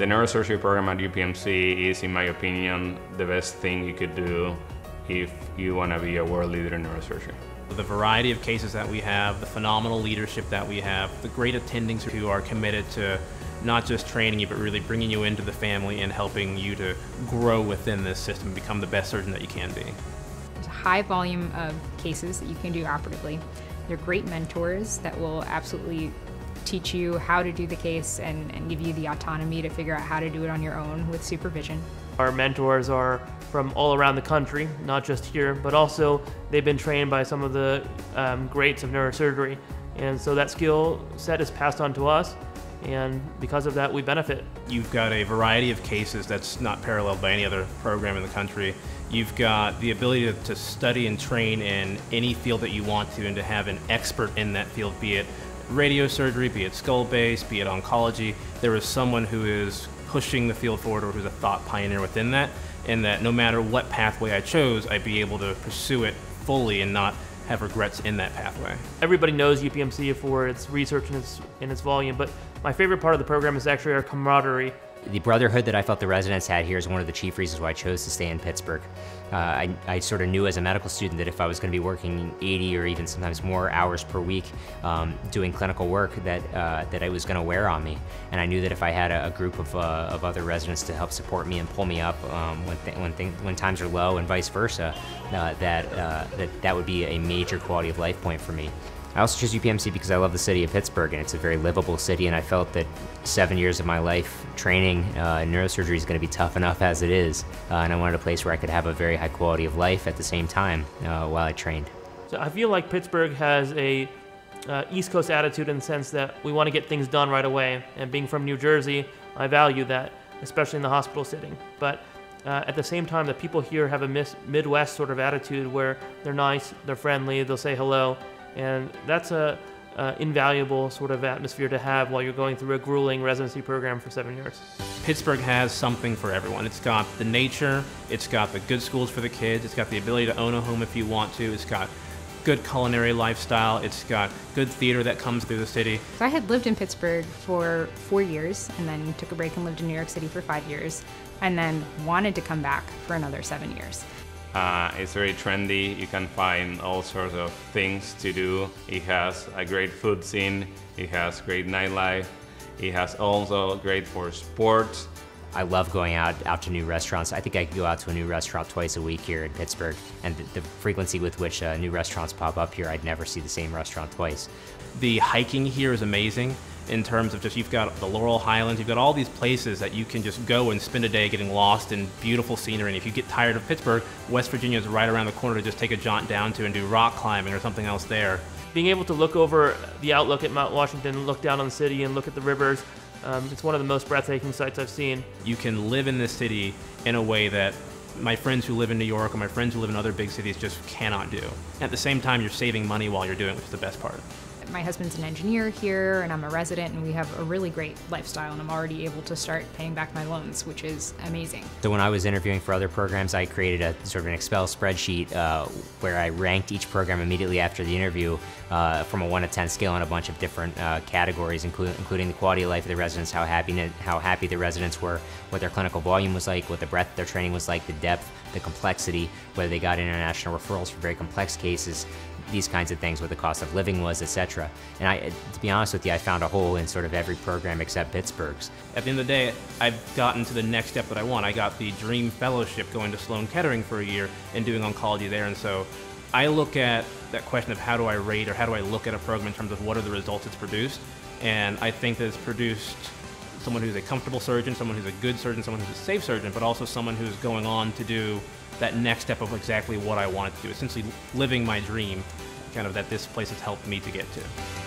The neurosurgery program at UPMC is, in my opinion, the best thing you could do if you want to be a world leader in neurosurgery. The variety of cases that we have, the phenomenal leadership that we have, the great attendings who are committed to not just training you, but really bringing you into the family and helping you to grow within this system and become the best surgeon that you can be. There's a high volume of cases that you can do operatively. They're great mentors that will absolutely teach you how to do the case and give you the autonomy to figure out how to do it on your own with supervision. Our mentors are from all around the country, not just here, but also they've been trained by some of the greats of neurosurgery. And so that skill set is passed on to us, and because of that, we benefit. You've got a variety of cases that's not paralleled by any other program in the country. You've got the ability to study and train in any field that you want to and to have an expert in that field, be it radiosurgery, be it skull-based, be it oncology. There is someone who is pushing the field forward or who's a thought pioneer within that, and that no matter what pathway I chose, I'd be able to pursue it fully and not have regrets in that pathway. Everybody knows UPMC for its research and its volume, but my favorite part of the program is actually our camaraderie. The brotherhood that I felt the residents had here is one of the chief reasons why I chose to stay in Pittsburgh. I sort of knew as a medical student that if I was going to be working 80 or even sometimes more hours per week doing clinical work, that I was going to wear on me. And I knew that if I had a group of other residents to help support me and pull me up when times are low and vice versa, that would be a major quality of life point for me. I also chose UPMC because I love the city of Pittsburgh, and it's a very livable city, and I felt that 7 years of my life training in neurosurgery is going to be tough enough as it is, and I wanted a place where I could have a very high quality of life at the same time while I trained. So I feel like Pittsburgh has a East Coast attitude in the sense that we want to get things done right away, and being from New Jersey, I value that, especially in the hospital setting. But at the same time, the people here have a Midwest sort of attitude where they're nice, they're friendly, they'll say hello. And that's a invaluable sort of atmosphere to have while you're going through a grueling residency program for 7 years. Pittsburgh has something for everyone. It's got the nature, it's got the good schools for the kids, it's got the ability to own a home if you want to, it's got good culinary lifestyle, it's got good theater that comes through the city. So I had lived in Pittsburgh for 4 years and then took a break and lived in New York City for 5 years and then wanted to come back for another 7 years. It's very trendy. You can find all sorts of things to do. It has a great food scene. It has great nightlife. It has also great for sports. I love going out to new restaurants. I think I could go out to a new restaurant twice a week here in Pittsburgh, and the frequency with which new restaurants pop up here, I'd never see the same restaurant twice. The hiking here is amazing in terms of just, you've got the Laurel Highlands, you've got all these places that you can just go and spend a day getting lost in beautiful scenery. And if you get tired of Pittsburgh, West Virginia is right around the corner to just take a jaunt down to and do rock climbing or something else there. Being able to look over the outlook at Mount Washington, look down on the city and look at the rivers, it's one of the most breathtaking sights I've seen. You can live in this city in a way that my friends who live in New York or my friends who live in other big cities just cannot do. At the same time, you're saving money while you're doing it, which is the best part. My husband's an engineer here and I'm a resident, and we have a really great lifestyle, and I'm already able to start paying back my loans, which is amazing. So when I was interviewing for other programs, I created a sort of an Excel spreadsheet where I ranked each program immediately after the interview from a 1 to 10 scale on a bunch of different categories, including the quality of life of the residents, how happy the residents were, what their clinical volume was like, what the breadth of their training was like, the depth, the complexity, whether they got international referrals for very complex cases, these kinds of things, what the cost of living was, etc. And to be honest with you, I found a hole in sort of every program except Pittsburgh's. At the end of the day, I've gotten to the next step that I want. I got the Dream Fellowship going to Sloan Kettering for a year and doing oncology there, and so I look at that question of how do I rate or how do I look at a program in terms of what are the results it's produced, and I think that it's produced someone who's a comfortable surgeon, someone who's a good surgeon, someone who's a safe surgeon, but also someone who's going on to do that next step of exactly what I wanted to do, essentially living my dream, kind of that this place has helped me to get to.